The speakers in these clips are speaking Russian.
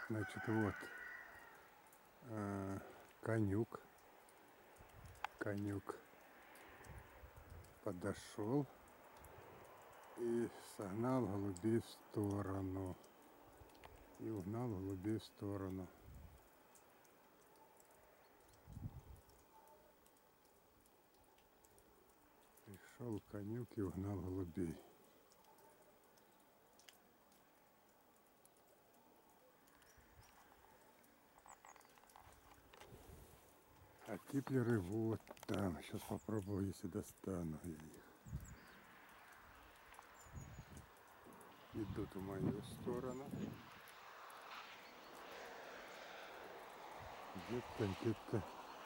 Значит, вот конюк подошел и согнал голубей в сторону. И угнал голубей в сторону. Пришел конюк и угнал голубей. А типлеры вот там. Сейчас попробую, если достану я их. Идут в мою сторону. Где-то.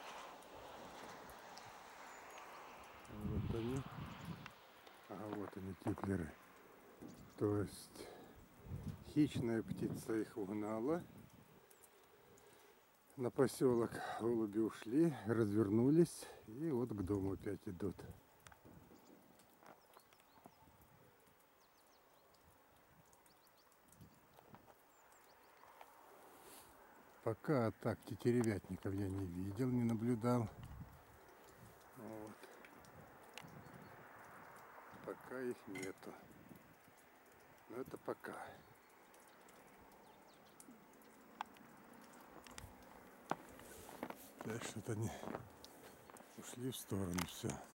Вот они. Ага, вот они, типлеры. То есть хищная птица их угнала. На поселок голуби ушли, развернулись и вот к дому опять идут. Пока так тетеревятников я не видел, не наблюдал. Вот. Пока их нету. Но это пока. Так что-то они ушли в сторону, все.